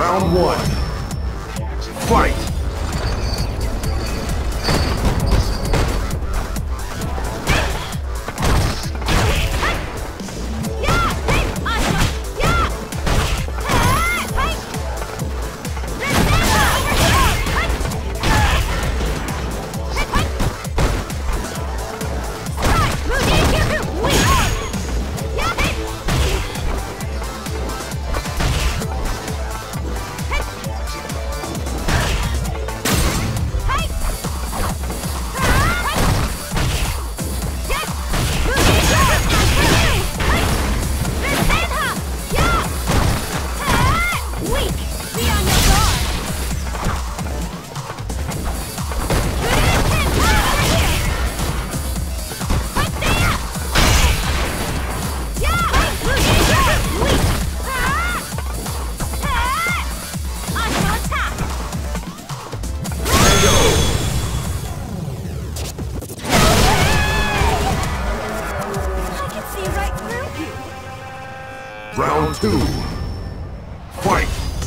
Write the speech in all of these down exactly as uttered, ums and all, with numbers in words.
Round one. Fight! Round two. Fight!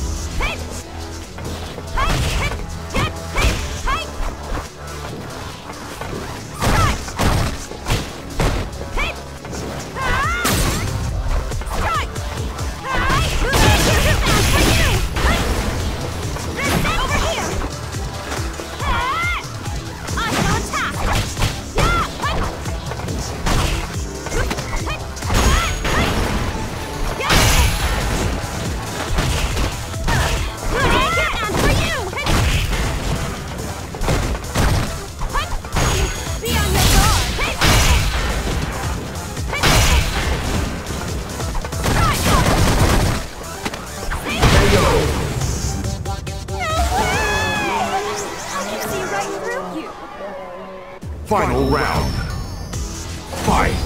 Final round. Fight!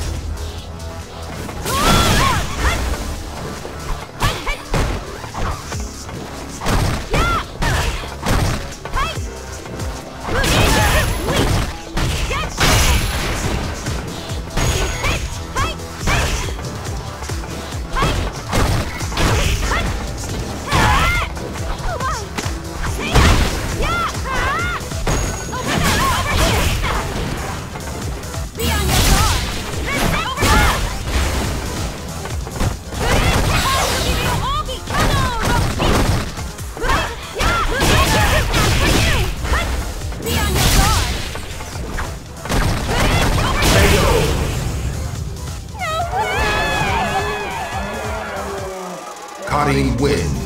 Cutting wins.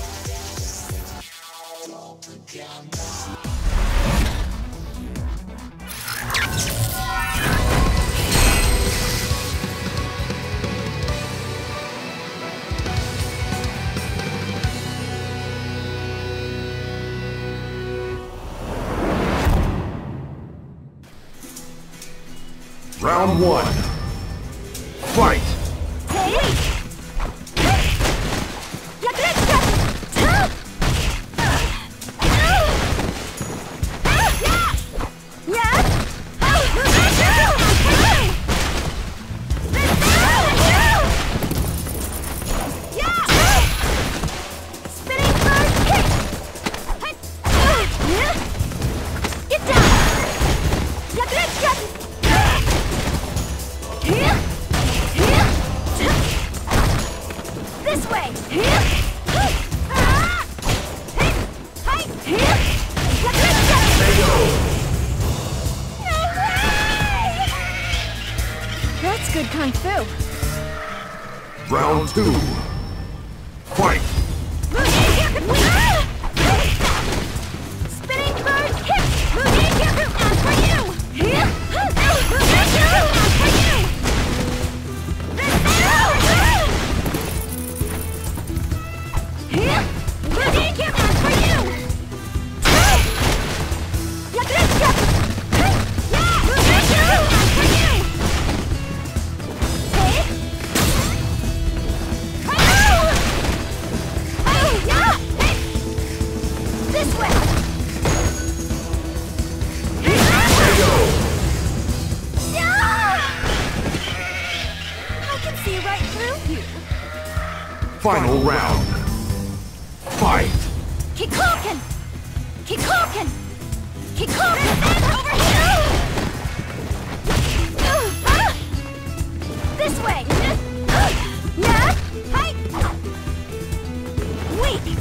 Round one. Fight! This way! That's good kung fu. Round two. Fight! Spinning bird hit! And for you! And for you! This way! I can see right through you. Final round. Fight! Keep cooking! Keep cooking! Keep cooking! Over here! Ah! This way! Yeah! Hi! Weak!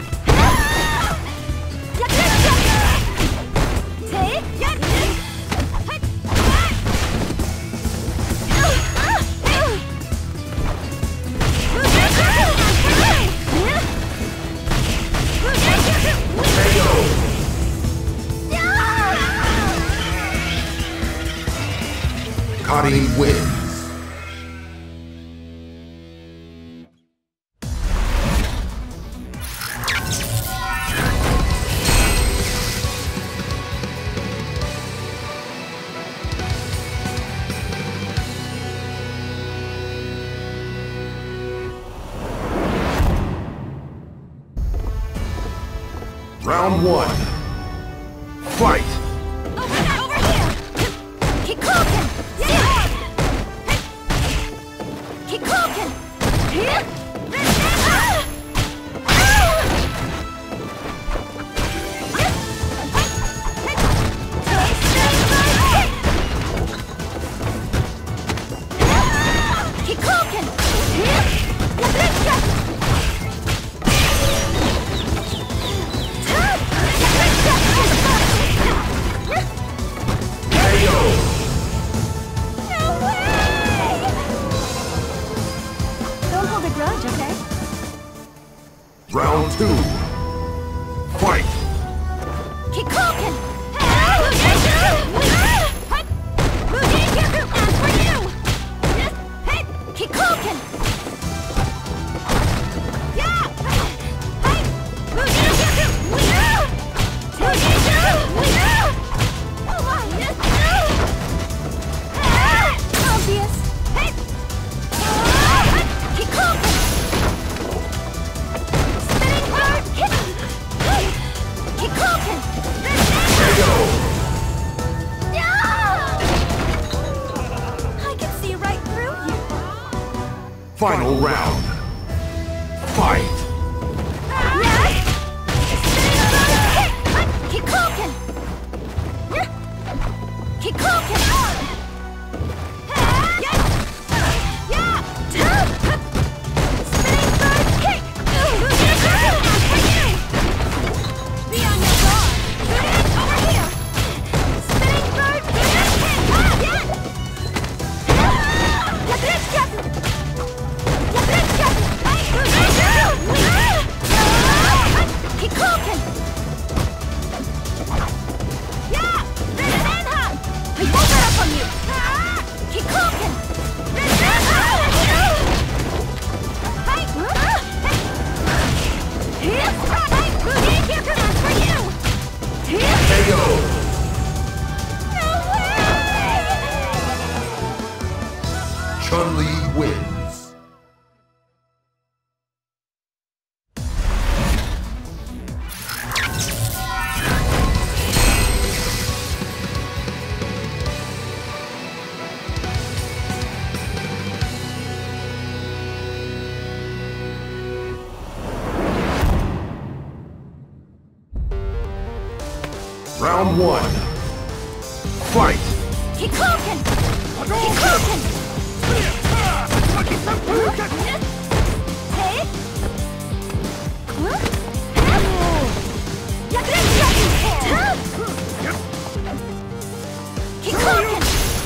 Take! Cutting wins. Round one. Fight! Over, over here! Keep cooking! Yeah! Keep cooking! Here! Keep cooking! Here! Okay? Round two. Fight! Keep cooking! As for you! Keep cooking! Yeah! Obvious! Keep cooking! Keep cooking! I can see right through you. Final round. Fight! Keep cooking! Keep cooking! Keep cooking! Yeah! I won't let up on you! Keep cooking! That's for you! K O! No way! Chun-Li wins. Round one. Fight! Keep cooking! Keep cooking! Hey! Keep cooking!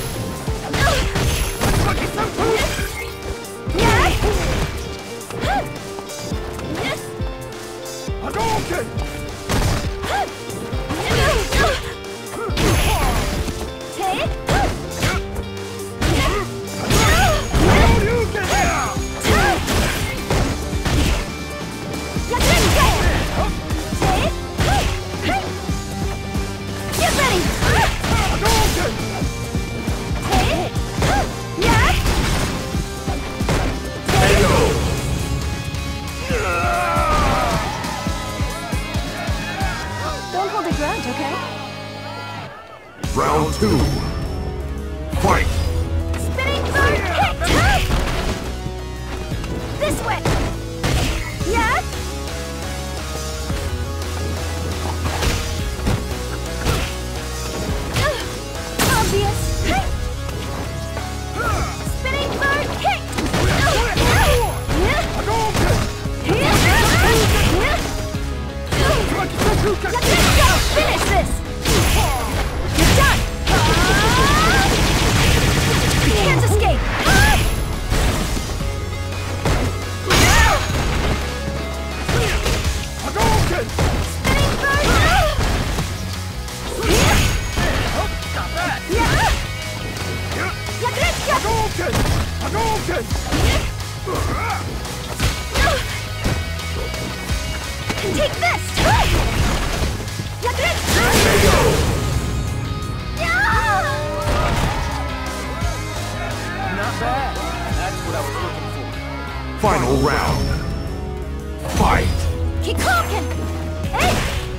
Round two. Fight! Spinning bird kick! This way! Yeah? Take this! Not bad. That's what I was looking for. Final round. Fight! Keep talking! Hey!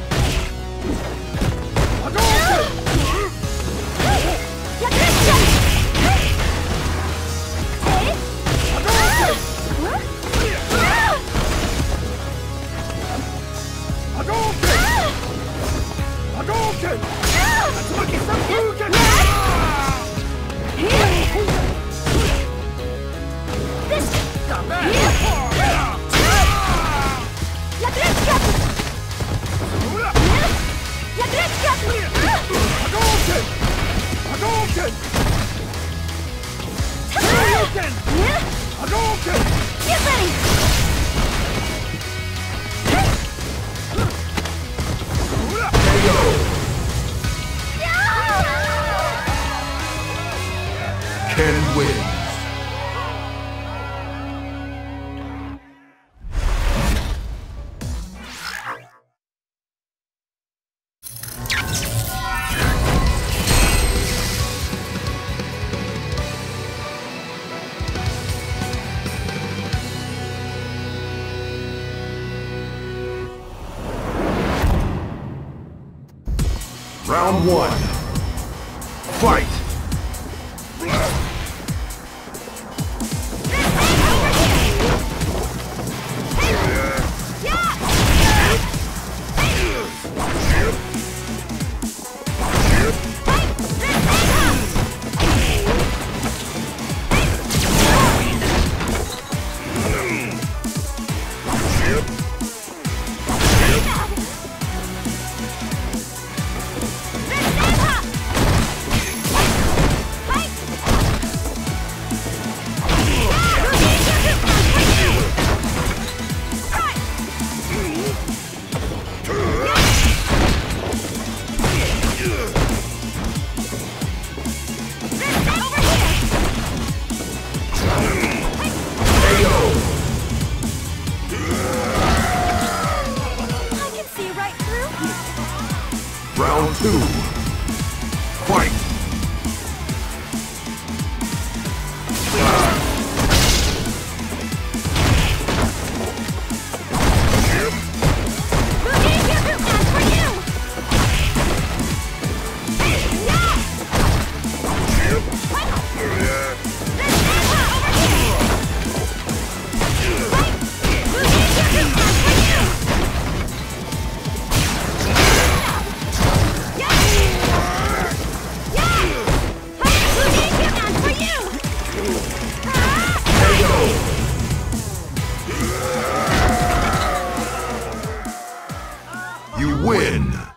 Get ready! Ken wins. Round one. Fight! Round two. Fight! You win!